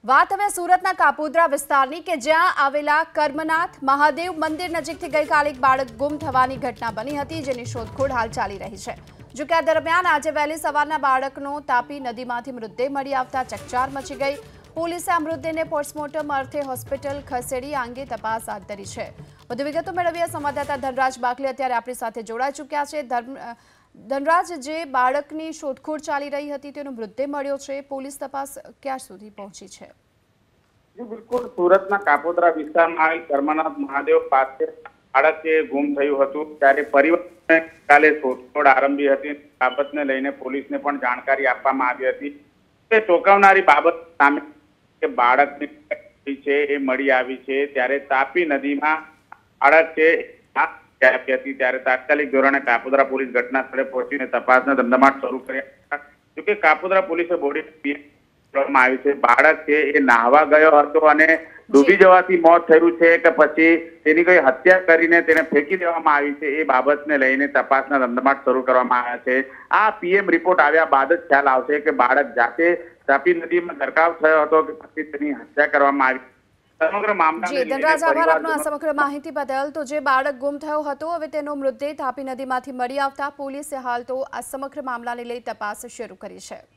વાત હવે સુરતના કાપોદ્રા વિસ્તારની કે જ્યાં આવેલા કર્મનાથ મહાદેવ મંદિર નજીકથી ગઈકાલે એક બાળક ગુમ થવાની ઘટના બની હતી, જેની શોધખોળ હાલ ચાલી રહી છે। જો કે આ દરમિયાન આજે વહેલી સવારના બાળકનો તાપી નદીમાંથી મૃતદેહ મળી આવતા ચકચાર મચી ગઈ। પોલીસે આ મૃતદેહને પોસ્ટમોર્ટમ અર્થે હોસ્પિટલ ખસેડી આ અંગે તપાસ હાથ ધરી છે। વધુ વિગતો મેળવીએ સંવાદદાતા ધનરાજ બાકલી અત્યારે આપણી સાથે જોડાઈ ચૂક્યા છે। ધનરાજ, જે બાળકની શોધખોળ ચાલી રહી હતી તેનો મૃતદેહ મળ્યો છે, પોલીસ તપાસ ક્યાં સુધી પહોંચી છે? જી બિલકુલ, સુરતના કાપોદ્રા વિસ્તારમાં આવેલ કર્મનાથ મહાદેવ પાસે બાળક ગુમ થયું હતું, ત્યારે પરિવારને કાલે શોધખોળ આરંભી હતી। બાબતને લઈને પોલીસને પણ જાણકારી આપવામાં આવી હતી। તે ચોંકાવનારી બાબત સામે કે બાળકની છે એ મળી આવી છે, ત્યારે તાપી નદીમાં બાળક આપી હતી, ત્યારે તાત્કાલિક ધોરણે કાપોદ્રા પોલીસ ઘટના સ્થળે પહોંચીને તપાસના ધમધમાટ શરૂ કર્યા। જોકે કાપોદ્રા પોલીસે બોડી આવી છે। બાળક એ નાહવા ગયો હતો અને ડૂબી જવાથી મોત થયું છે કે પછી તેની કોઈ હત્યા કરીને તેને ફેંકી દેવામાં આવી છે, એ બાબતને લઈને તપાસના ધમધમાટ શરૂ કરવામાં આવ્યા છે। આ પીએમ રિપોર્ટ આવ્યા બાદ જ ખ્યાલ આવશે કે બાળક જાતે તાપી નદીમાં ગરકાવ થયો હતો કે પછી તેની હત્યા કરવામાં આવી। સમગ્ર મામલા ધનરાજ, આભાર આપનો આ સમગ્ર માહિતી બદલ। તો જે બાળક ગુમ થયો હતો, હવે તેનો મૃતદેહ તાપી નદીમાંથી મળી આવતા પોલીસે હાલ તો આ સમગ્ર મામલાને લઈ તપાસ શરૂ કરી છે।